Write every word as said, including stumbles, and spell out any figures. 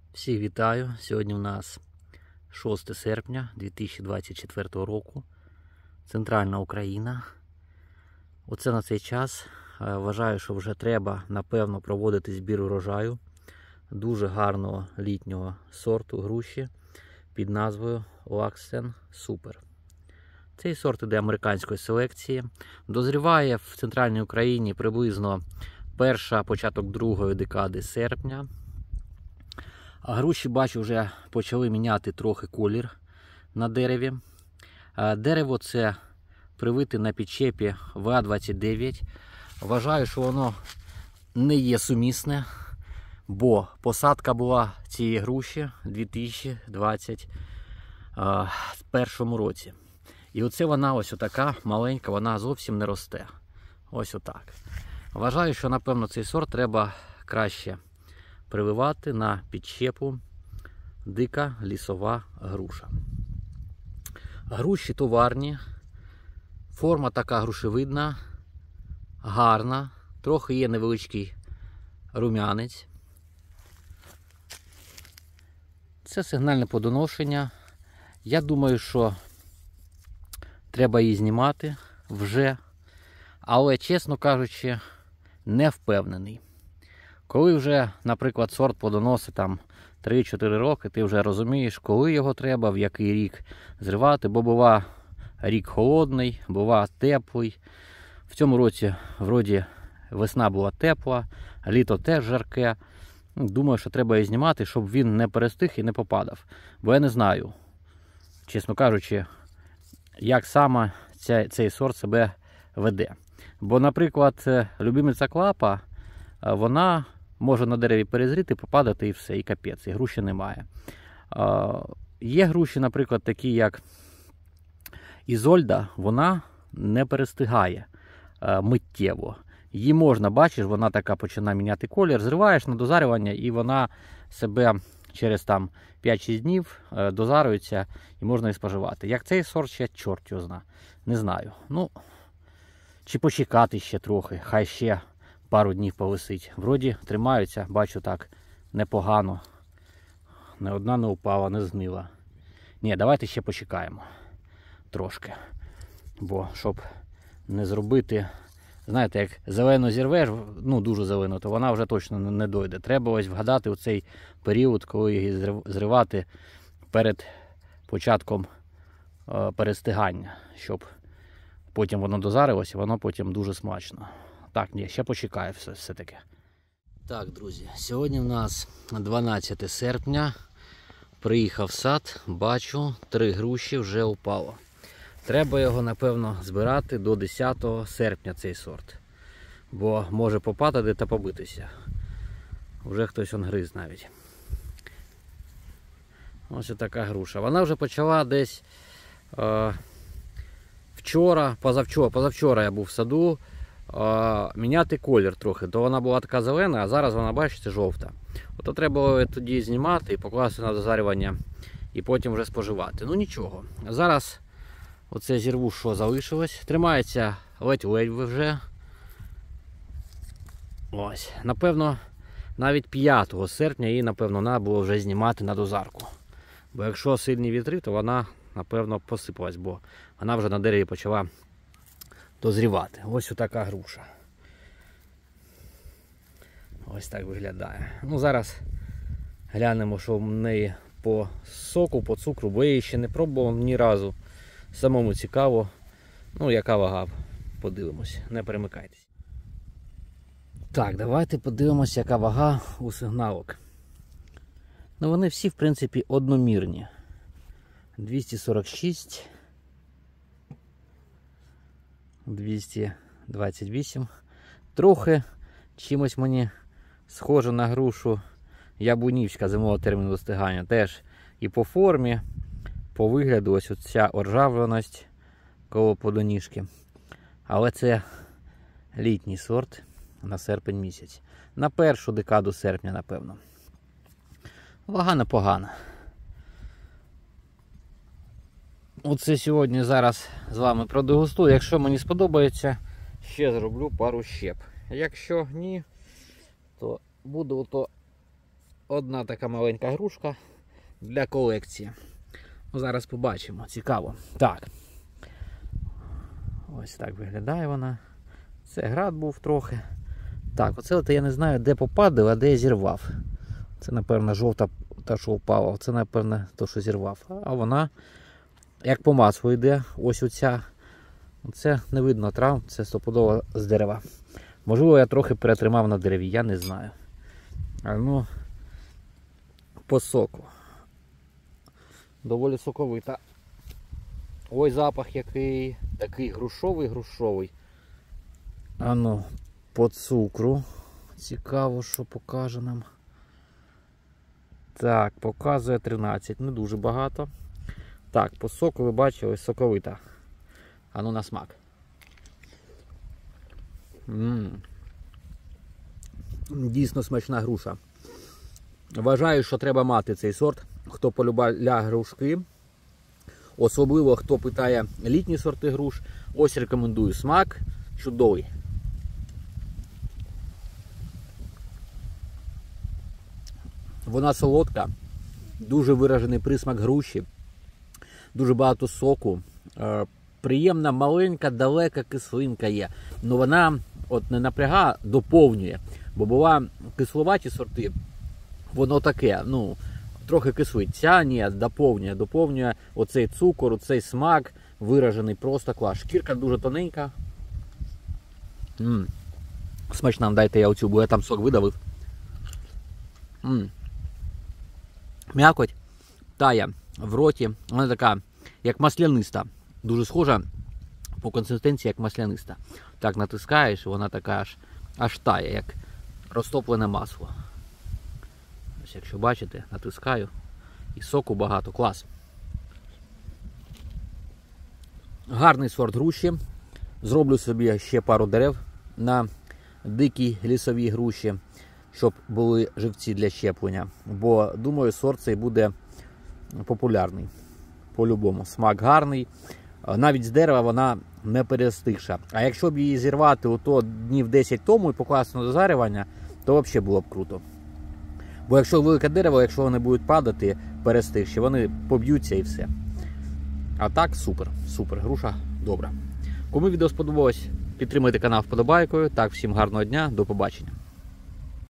Всіх вітаю! Сьогодні у нас шосте серпня дві тисячі двадцять четвертого року. Центральна Україна. Оце на цей час вважаю, що вже треба, напевно, проводити збір урожаю дуже гарного літнього сорту груші під назвою Лаксен Супер. Цей сорт іде американської селекції. Дозріває в Центральній Україні приблизно перша, початок другої декади серпня. А груші, бачу, вже почали міняти трохи колір на дереві. Дерево це привите на підчепі ве а двадцять дев'ять. Вважаю, що воно не є сумісне, бо посадка була цієї груші у дві тисячі двадцять першому році. І оце вона ось отака маленька, вона зовсім не росте. Ось отак. Вважаю, що, напевно, цей сорт треба краще прививати на підчепу дика лісова груша. Груші товарні, форма така грушевидна, гарна, трохи є невеличкий рум'янець. Це сигнальне плодоношення. Я думаю, що треба її знімати вже, але, чесно кажучи, не впевнений. Коли вже, наприклад, сорт плодоносить там три-чотири роки, ти вже розумієш, коли його треба, в який рік зривати, бо бува рік холодний, бува теплий. В цьому році, вроді, весна була тепла, літо теж жарке. Думаю, що треба її знімати, щоб він не перестиг і не попадав. Бо я не знаю, чесно кажучи, як саме ця, цей сорт себе веде. Бо, наприклад, любимиця клапа, вона може на дереві перезріти, попадати і все, і капець, і груші немає. Є груші, наприклад, такі як Ізольда, вона не перестигає миттєво. Її можна, бачиш, вона така починає міняти колір, зриваєш на дозарювання і вона себе через там п'ять-шість днів дозарюється і можна і споживати. Як цей сорт ще, чорт його зна, не знаю. Ну, чи почекати ще трохи, хай ще пару днів повисить. Вроді тримаються, бачу так, непогано. Не одна не упала, не знила. Ні, давайте ще почекаємо трошки. Бо, щоб не зробити, знаєте, як зелену зірвеш, ну дуже зелену, то вона вже точно не дойде. Треба ось вгадати у цей період, коли її зривати перед початком е, перестигання, щоб потім воно дозарилося, воно потім дуже смачно. Так, ні, ще почекаю все-таки. Так, друзі, сьогодні в нас дванадцяте серпня. Приїхав в сад, бачу, три груші вже упало. Треба його, напевно, збирати до десятого серпня цей сорт. Бо може попадати та побитися. Вже хтось он гриз навіть. Ось така груша. Вона вже почала десь е, вчора, позавчора, позавчора я був в саду, е, міняти колір трохи. То вона була така зелена, а зараз вона, бачите, жовта. Ото треба тоді знімати і покласти на дозарювання і потім вже споживати. Ну нічого. Зараз оце зірву, що залишилось. Тримається ледь-ледь вже. Ось. Напевно, навіть п'ятого серпня її, напевно, треба було вже знімати на дозарку. Бо якщо сильні вітри, то вона, напевно, посипалась, бо вона вже на дереві почала дозрівати. Ось така груша. Ось так виглядає. Ну, зараз глянемо, що в неї по соку, по цукру, бо я її ще не пробував ні разу. Самому цікаво. Ну, яка вага, подивимось, не перемикайтесь. Так, давайте подивимося, яка вага у сигналок. Ну, вони всі, в принципі, одномірні. двісті сорок шість, двісті двадцять вісім. Трохи чимось мені схоже на грушу яблунівська зимового терміну достигання. Теж і по формі, по вигляду, ось ця оржавленість коло плодоніжки. Але це літній сорт на серпень місяць. На першу декаду серпня, напевно. Вага непогана. Оце сьогодні зараз з вами продегустую. Якщо мені сподобається, ще зроблю пару щеп. Якщо ні, то буду ото одна така маленька грушка для колекції. Ну, зараз побачимо, цікаво. Так. Ось так виглядає вона. Це град був трохи. Так, оце от я не знаю, де попадав, а де я зірвав. Це, напевно, жовта та, що впала. Це, напевно, то, що зірвав. А вона, як по маслу йде, ось оця. Це не видно трав, це стопудово з дерева. Можливо, я трохи перетримав на дереві, я не знаю. А ну, по соку. Доволі соковита. Ой, запах який. Такий грушовий-грушовий. А ну, по цукру. Цікаво, що покаже нам. Так, показує тринадцять. Не дуже багато. Так, по соку ви бачили, соковита. А ну на смак. М-м. Дійсно смачна груша. Вважаю, що треба мати цей сорт. Хто полюбляє грушки, особливо хто питає літні сорти груш, ось рекомендую. Смак чудовий. Вона солодка, дуже виражений присмак груші, дуже багато соку, приємна маленька, далека кислинка є. Но вона от не напряга, доповнює. Бо була кисловаті сорти, воно таке, ну, трохи кислить. Ця ні, доповнює, доповнює оцей цукор, оцей смак виражений, просто клас. Шкірка дуже тоненька. М-м. Смачна, дайте я оцю, бо я там сок видавив. М-м. М'якоть тає в роті, вона така, як масляниста. Дуже схожа по консистенції, як масляниста. Так натискаєш, вона така аж, аж тає, як розтоплене масло. Ось якщо бачите, натискаю. І соку багато. Клас. Гарний сорт груші. Зроблю собі ще пару дерев на дикій лісовій груші, щоб були живці для щеплення. Бо, думаю, сорт цей буде популярний. По-любому. Смак гарний. Навіть з дерева вона не перестигша. А якщо б її зірвати ото днів десять тому і покласти на дозарювання, то взагалі було б круто. Бо якщо велике дерево, якщо вони будуть падати перестигші, вони поб'ються і все. А так, супер. Супер. Груша добра. Кому відео сподобалось, підтримайте канал вподобайкою. Так, всім гарного дня. До побачення.